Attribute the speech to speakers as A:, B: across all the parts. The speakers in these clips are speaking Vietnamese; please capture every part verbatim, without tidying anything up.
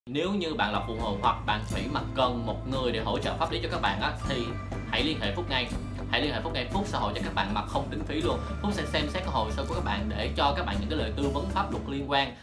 A: Nếu như bạn là phụ hồ hoặc bạn thủy mà cần một người để hỗ trợ pháp lý cho các bạn á, thì hãy liên hệ Phúc ngay. Hãy liên hệ Phúc ngay, Phúc sẽ hỗ trợ các bạn mà không tính phí luôn. Phúc sẽ xem xét cái hồ sơ của các bạn để cho các bạn những cái lời tư vấn pháp luật liên quan.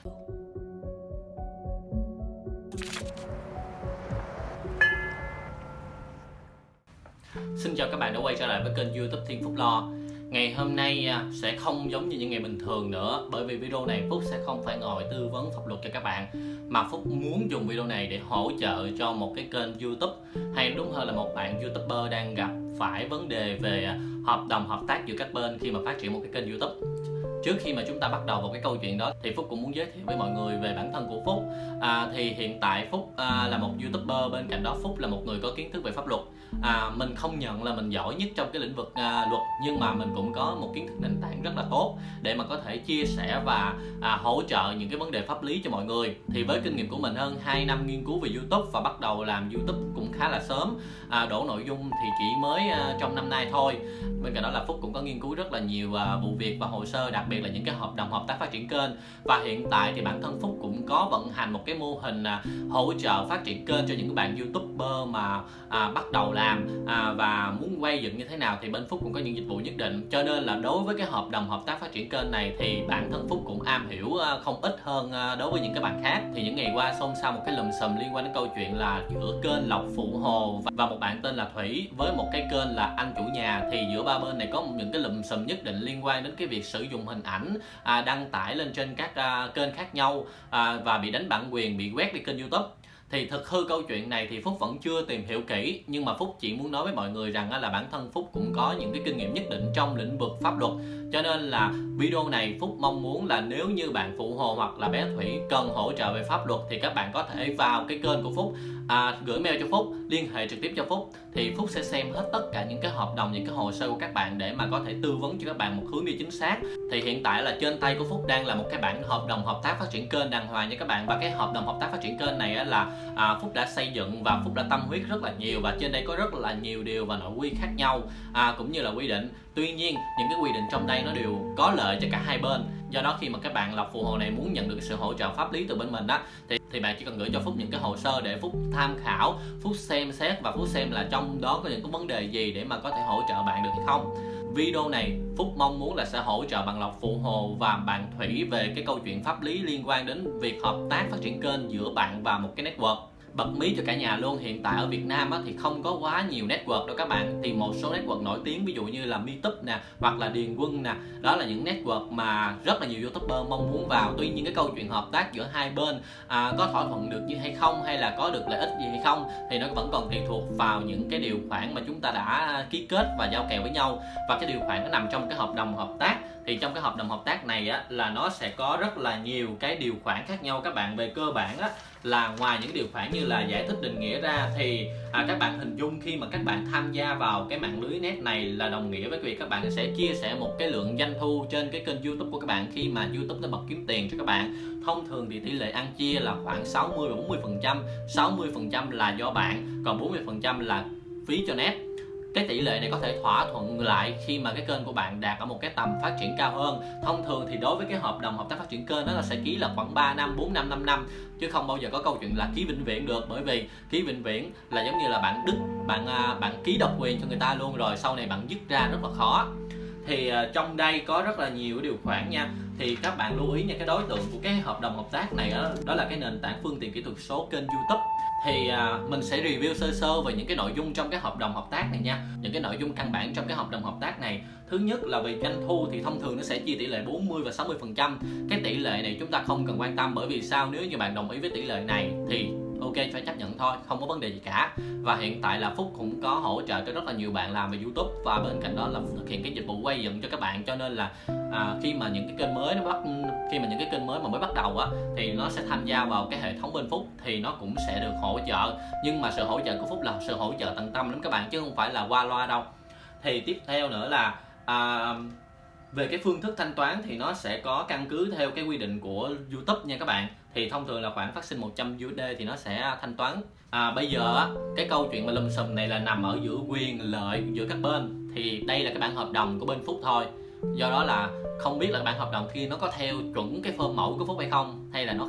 A: Xin chào các bạn đã quay trở lại với kênh YouTube Thiên Phúc Lo. Ngày hôm nay sẽ không giống như những ngày bình thường nữa, bởi vì video này Phúc sẽ không phải ngồi tư vấn pháp luật cho các bạn, mà Phúc muốn dùng video này để hỗ trợ cho một cái kênh YouTube, hay đúng hơn là một bạn YouTuber đang gặp phải vấn đề về hợp đồng hợp tác giữa các bên khi mà phát triển một cái kênh YouTube. Trước khi mà chúng ta bắt đầu vào cái câu chuyện đó thì Phúc cũng muốn giới thiệu với mọi người về bản thân của Phúc. À, thì hiện tại Phúc à, là một YouTuber, bên cạnh đó Phúc là một người có kiến thức về pháp luật. À, mình không nhận là mình giỏi nhất trong cái lĩnh vực à, luật, nhưng mà mình cũng có một kiến thức nền tảng rất là tốt để mà có thể chia sẻ và à, hỗ trợ những cái vấn đề pháp lý cho mọi người. Thì với kinh nghiệm của mình hơn hai năm nghiên cứu về YouTube và bắt đầu làm YouTube cũng khá là sớm, à, đổ nội dung thì chỉ mới à, trong năm nay thôi. Bên cạnh đó là Phúc cũng có nghiên cứu rất là nhiều à, vụ việc và hồ sơ, đặc biệt là những cái hợp đồng hợp tác phát triển kênh. Và hiện tại thì bản thân Phúc cũng có vận hành một cái mô hình à, hỗ trợ phát triển kênh cho những bạn YouTuber mà à, bắt đầu làm à, và muốn quay dựng như thế nào thì bên Phúc cũng có những dịch vụ nhất định. Cho nên là đối với cái hợp đồng hợp tác phát triển kênh này thì bản thân Phúc cũng am hiểu à, không ít hơn à, đối với những cái bạn khác. Thì những ngày qua xôn xao một cái lùm xùm liên quan đến câu chuyện là giữa kênh Lộc Phụ Hồ và một bạn tên là Thủy với một cái kênh là Anh Chủ Nhà, thì giữa ba bên này có những cái lùm xùm nhất định liên quan đến cái việc sử dụng hình ảnh à, đăng tải lên trên các à, kênh khác nhau à, và bị đánh bản quyền, bị quét đi kênh YouTube. Thì thực hư câu chuyện này thì Phúc vẫn chưa tìm hiểu kỹ, nhưng mà Phúc chỉ muốn nói với mọi người rằng là bản thân Phúc cũng có những cái kinh nghiệm nhất định trong lĩnh vực pháp luật. Cho nên là video này Phúc mong muốn là nếu như bạn phụ hồ hoặc là bé Thủy cần hỗ trợ về pháp luật thì các bạn có thể vào cái kênh của Phúc, à, gửi mail cho Phúc, liên hệ trực tiếp cho Phúc, thì Phúc sẽ xem hết tất cả những cái hợp đồng, những cái hồ sơ của các bạn để mà có thể tư vấn cho các bạn một hướng đi chính xác. Thì hiện tại là trên tay của Phúc đang là một cái bản hợp đồng hợp tác phát triển kênh đàng hoàng nha các bạn. Và cái hợp đồng hợp tác phát triển kênh này á, là à, Phúc đã xây dựng và Phúc đã tâm huyết rất là nhiều, và trên đây có rất là nhiều điều và nội quy khác nhau à, cũng như là quy định. Tuy nhiên những cái quy định trong đây nó đều có lợi cho cả hai bên. Do đó khi mà các bạn Lộc Phụ Hồ này muốn nhận được sự hỗ trợ pháp lý từ bên mình đó thì thì bạn chỉ cần gửi cho Phúc những cái hồ sơ để Phúc tham khảo, Phúc xem xét và Phúc xem là trong đó có những cái vấn đề gì để mà có thể hỗ trợ bạn được hay không. Video này Phúc mong muốn là sẽ hỗ trợ bạn Lộc Phụ Hồ và bạn Thủy về cái câu chuyện pháp lý liên quan đến việc hợp tác phát triển kênh giữa bạn và một cái network. Bật mí cho cả nhà luôn, hiện tại ở Việt Nam á, thì không có quá nhiều network đâu các bạn. Thì một số network nổi tiếng ví dụ như là MeTube nè, hoặc là Điền Quân nè, đó là những network mà rất là nhiều YouTuber mong muốn vào. Tuy nhiên cái câu chuyện hợp tác giữa hai bên à, có thỏa thuận được như hay không, hay là có được lợi ích gì hay không, thì nó vẫn còn tùy thuộc vào những cái điều khoản mà chúng ta đã ký kết và giao kèo với nhau. Và cái điều khoản nó nằm trong cái hợp đồng hợp tác. Thì trong cái hợp đồng hợp tác này á, là nó sẽ có rất là nhiều cái điều khoản khác nhau các bạn. Về cơ bản á, là ngoài những điều khoản như là giải thích định nghĩa ra thì à, các bạn hình dung khi mà các bạn tham gia vào cái mạng lưới net này là đồng nghĩa với việc các bạn sẽ chia sẻ một cái lượng doanh thu trên cái kênh YouTube của các bạn khi mà YouTube nó bật kiếm tiền cho các bạn. Thông thường thì tỷ lệ ăn chia là khoảng sáu mươi và bốn mươi phần trăm. sáu mươi phần trăm là do bạn, còn bốn mươi phần trăm là phí cho net. Cái tỷ lệ này có thể thỏa thuận lại khi mà cái kênh của bạn đạt ở một cái tầm phát triển cao hơn. Thông thường thì đối với cái hợp đồng hợp tác phát triển kênh đó là sẽ ký là khoảng ba năm, bốn năm, năm năm, chứ không bao giờ có câu chuyện là ký vĩnh viễn được. Bởi vì ký vĩnh viễn là giống như là bạn đứt, bạn bạn ký độc quyền cho người ta luôn rồi sau này bạn dứt ra rất là khó. Thì uh, trong đây có rất là nhiều điều khoản nha. Thì các bạn lưu ý nha, cái đối tượng của cái hợp đồng hợp tác này đó, đó là cái nền tảng phương tiện kỹ thuật số kênh YouTube. Thì uh, mình sẽ review sơ sơ về những cái nội dung trong cái hợp đồng hợp tác này nha. Những cái nội dung căn bản trong cái hợp đồng hợp tác này. Thứ nhất là về doanh thu thì thông thường nó sẽ chia tỷ lệ bốn mươi và sáu mươi phần trăm. Cái tỷ lệ này chúng ta không cần quan tâm, bởi vì sao, nếu như bạn đồng ý với tỷ lệ này thì ok, phải chấp nhận thôi, không có vấn đề gì cả. Và hiện tại là Phúc cũng có hỗ trợ cho rất là nhiều bạn làm về YouTube, và bên cạnh đó là thực hiện cái dịch vụ quay dựng cho các bạn. Cho nên là à, khi mà những cái kênh mới nó bắt khi mà những cái kênh mới mà mới bắt đầu á thì nó sẽ tham gia vào cái hệ thống bên Phúc thì nó cũng sẽ được hỗ trợ. Nhưng mà sự hỗ trợ của Phúc là sự hỗ trợ tận tâm lắm các bạn, chứ không phải là qua loa đâu. Thì tiếp theo nữa là à, về cái phương thức thanh toán thì nó sẽ có căn cứ theo cái quy định của YouTube nha các bạn. Thì thông thường là khoản phát sinh một trăm u ét đê thì nó sẽ thanh toán. À, bây giờ cái câu chuyện mà lùm xùm này là nằm ở giữa quyền lợi giữa các bên. Thì đây là cái bản hợp đồng của bên Phúc thôi. Do đó là không biết là bản hợp đồng kia nó có theo chuẩn cái form mẫu của Phúc hay không, hay là nó khác.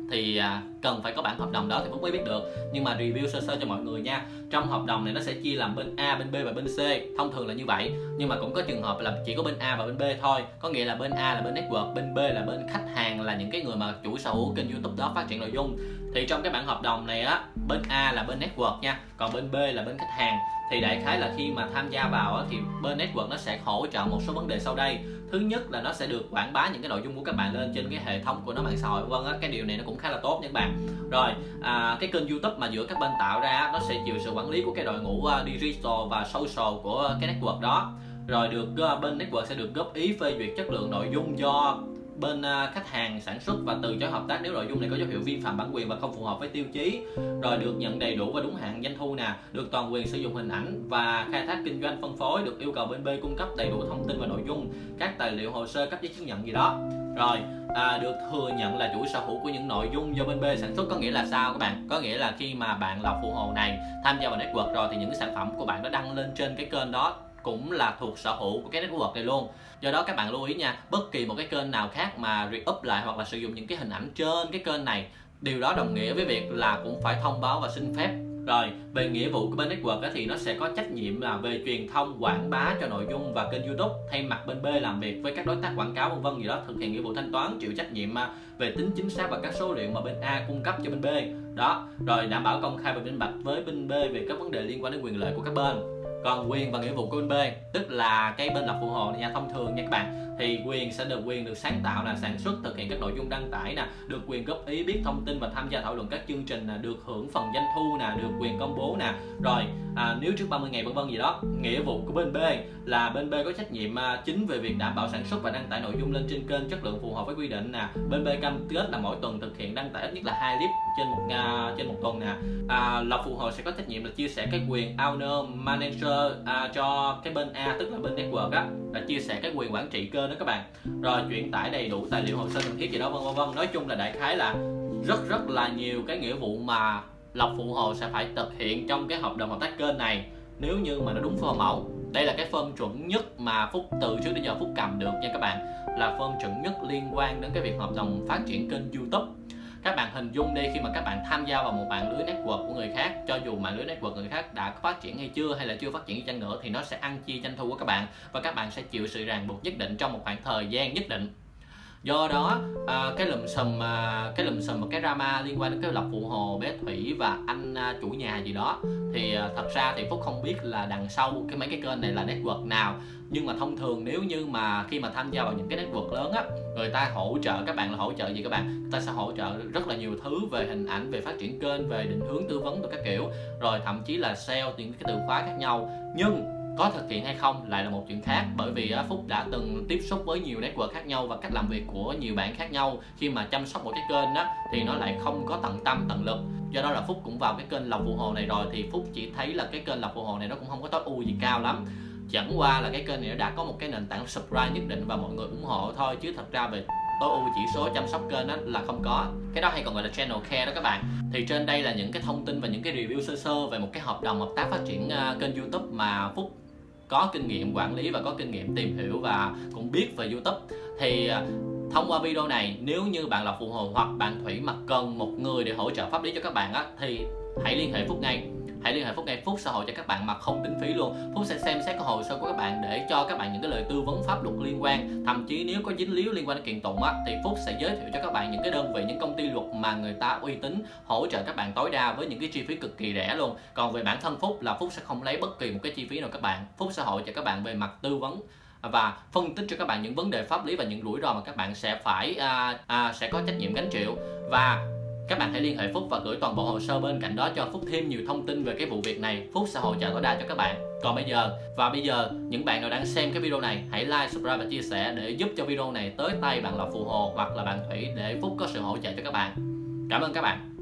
A: thì à, cần phải có bản hợp đồng đó thì Phúc mới biết được. Nhưng mà review sơ sơ cho mọi người nha. Trong hợp đồng này nó sẽ chia làm bên A, bên B và bên C, thông thường là như vậy. Nhưng mà cũng có trường hợp là chỉ có bên A và bên B thôi. Có nghĩa là bên A là bên network, bên B là bên khách hàng, là những cái người mà chủ sở hữu kênh YouTube đó phát triển nội dung. Thì trong cái bản hợp đồng này á, bên A là bên network nha, còn bên B là bên khách hàng. Thì đại khái là khi mà tham gia vào á, thì bên network nó sẽ hỗ trợ một số vấn đề sau đây. Thứ nhất là nó sẽ được quảng bá những cái nội dung của các bạn lên trên cái hệ thống của nó, mạng xã hội vân á. Cái điều này nó cũng khá là tốt nha các bạn. Rồi à, cái kênh YouTube mà giữa các bên tạo ra nó sẽ chịu sự quản lý của cái đội ngũ uh, digital và social của cái network đó. Rồi được uh, bên network sẽ được góp ý phê duyệt chất lượng nội dung do bên uh, khách hàng sản xuất và từ chối hợp tác nếu nội dung này có dấu hiệu vi phạm bản quyền và không phù hợp với tiêu chí. Rồi được nhận đầy đủ và đúng hạn doanh thu nè, được toàn quyền sử dụng hình ảnh và khai thác kinh doanh phân phối, được yêu cầu bên B cung cấp đầy đủ thông tin và nội dung, các tài liệu hồ sơ cấp giấy chứng nhận gì đó. Rồi à, được thừa nhận là chủ sở hữu của những nội dung do bên B sản xuất. Có nghĩa là sao các bạn? Có nghĩa là khi mà bạn là phụ hồ này tham gia vào network rồi thì những cái sản phẩm của bạn nó đăng lên trên cái kênh đó cũng là thuộc sở hữu của cái network này luôn. Do đó các bạn lưu ý nha, bất kỳ một cái kênh nào khác mà re-up lại hoặc là sử dụng những cái hình ảnh trên cái kênh này, điều đó đồng nghĩa với việc là cũng phải thông báo và xin phép. Rồi về nghĩa vụ của bên network thì nó sẽ có trách nhiệm là về truyền thông, quảng bá cho nội dung và kênh YouTube, thay mặt bên B làm việc với các đối tác quảng cáo vân vân gì đó, thực hiện nghĩa vụ thanh toán, chịu trách nhiệm về tính chính xác và các số liệu mà bên A cung cấp cho bên B đó. Rồi đảm bảo công khai và minh bạch với bên B về các vấn đề liên quan đến quyền lợi của các bên. Còn quyền và nghĩa vụ của bên B, tức là cái bên lập phụ hồ này nha, thông thường nha các bạn, thì quyền sẽ được quyền được sáng tạo là sản xuất, thực hiện các nội dung đăng tải nè, được quyền góp ý, biết thông tin và tham gia thảo luận các chương trình nè, được hưởng phần doanh thu nè, được quyền công bố nè. Rồi à, nếu trước ba mươi ngày vân vân gì đó. Nghĩa vụ của bên B là bên B có trách nhiệm à, chính về việc đảm bảo sản xuất và đăng tải nội dung lên trên kênh chất lượng phù hợp với quy định nè. Bên B cam kết là mỗi tuần thực hiện đăng tải ít nhất là hai clip trên một à, trên một tuần nè. À, lập phụ hồ sẽ có trách nhiệm là chia sẻ cái quyền owner manager à, cho cái bên A, tức là bên network á, là chia sẻ cái quyền quản trị kênh đó các bạn. Rồi chuyển tải đầy đủ tài liệu hồ sơ cần thiết gì đó vân vân vân. Nói chung là đại khái là rất rất là nhiều cái nghĩa vụ mà lọc phụ hồ sẽ phải thực hiện trong cái hợp đồng hợp tác kênh này, nếu như mà nó đúng form mẫu. Đây là cái form chuẩn nhất mà Phúc từ trước đến giờ Phúc cầm được nha các bạn, là form chuẩn nhất liên quan đến cái việc hợp đồng phát triển kênh YouTube. Các bạn hình dung đi, khi mà các bạn tham gia vào một mạng lưới network của người khác, cho dù mạng lưới network người khác đã phát triển hay chưa, hay là chưa phát triển chăng nữa, thì nó sẽ ăn chia doanh thu của các bạn, và các bạn sẽ chịu sự ràng buộc nhất định trong một khoảng thời gian nhất định. Do đó à, cái lùm xùm à, cái lùm xùm và cái drama liên quan đến cái lập phụ hồ, bé Thủy và anh à, chủ nhà gì đó, thì à, thật ra thì Phúc không biết là đằng sau cái mấy cái kênh này là network nào. Nhưng mà thông thường nếu như mà khi mà tham gia vào những cái network lớn á, người ta hỗ trợ các bạn là hỗ trợ gì các bạn? Người ta sẽ hỗ trợ rất là nhiều thứ về hình ảnh, về phát triển kênh, về định hướng tư vấn, từ các kiểu, rồi thậm chí là sale những cái từ khóa khác nhau. Nhưng có thực hiện hay không lại là một chuyện khác, bởi vì Phúc đã từng tiếp xúc với nhiều network khác nhau và cách làm việc của nhiều bạn khác nhau. Khi mà chăm sóc một cái kênh đó thì nó lại không có tận tâm tận lực. Do đó là Phúc cũng vào cái kênh lọc phụ hồ này rồi, thì Phúc chỉ thấy là cái kênh lọc phụ hồ này nó cũng không có tối ưu gì cao lắm. Chẳng qua là cái kênh này nó đã có một cái nền tảng subscribe nhất định và mọi người ủng hộ thôi, chứ thật ra về tối ưu chỉ số chăm sóc kênh đó là không có. Cái đó hay còn gọi là channel care đó các bạn. Thì trên đây là những cái thông tin và những cái review sơ sơ về một cái hợp đồng hợp tác phát triển uh, kênh YouTube mà Phúc có kinh nghiệm quản lý và có kinh nghiệm tìm hiểu và cũng biết về YouTube. Thì uh, thông qua video này, nếu như bạn là phụ hồ hoặc bạn Thủy mà cần một người để hỗ trợ pháp lý cho các bạn á, thì hãy liên hệ Phúc ngay. Hãy liên hệ Phúc ngay, Phúc sẽ hỗ trợ các bạn mà không tính phí luôn. Phúc sẽ xem xét cái hồ sơ của các bạn để cho các bạn những cái lời tư vấn pháp luật liên quan. Thậm chí nếu có dính líu liên quan đến kiện tụng á, thì Phúc sẽ giới thiệu cho các bạn những cái đơn vị, những công ty luật mà người ta uy tín, hỗ trợ các bạn tối đa với những cái chi phí cực kỳ rẻ luôn. Còn về bản thân Phúc là Phúc sẽ không lấy bất kỳ một cái chi phí nào các bạn. Phúc sẽ hỗ trợ các bạn về mặt tư vấn và phân tích cho các bạn những vấn đề pháp lý và những rủi ro mà các bạn sẽ phải à, à, sẽ có trách nhiệm gánh chịu. Và các bạn hãy liên hệ Phúc và gửi toàn bộ hồ sơ bên cạnh đó cho Phúc thêm nhiều thông tin về cái vụ việc này. Phúc sẽ hỗ trợ tối đa cho các bạn. Còn bây giờ và bây giờ những bạn nào đang xem cái video này, hãy like, subscribe và chia sẻ để giúp cho video này tới tay bạn là phụ hồ hoặc là bạn Thủy, để Phúc có sự hỗ trợ cho các bạn. Cảm ơn các bạn.